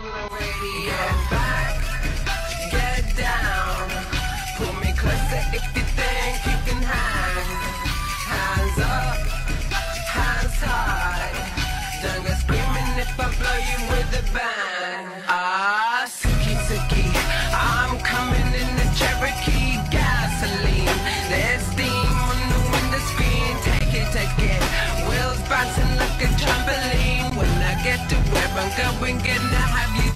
Radio back, get down. Pull me closer if you think you can hang. Hands up, hands high. Don't go screaming if I blow you with a bang. Ah, Suki Suki, I'm coming in the Cherokee gasoline. There's steam on the window screen. Take it, take it. Wheels bouncing like a trampoline. When I get to where I'm going, gonna have you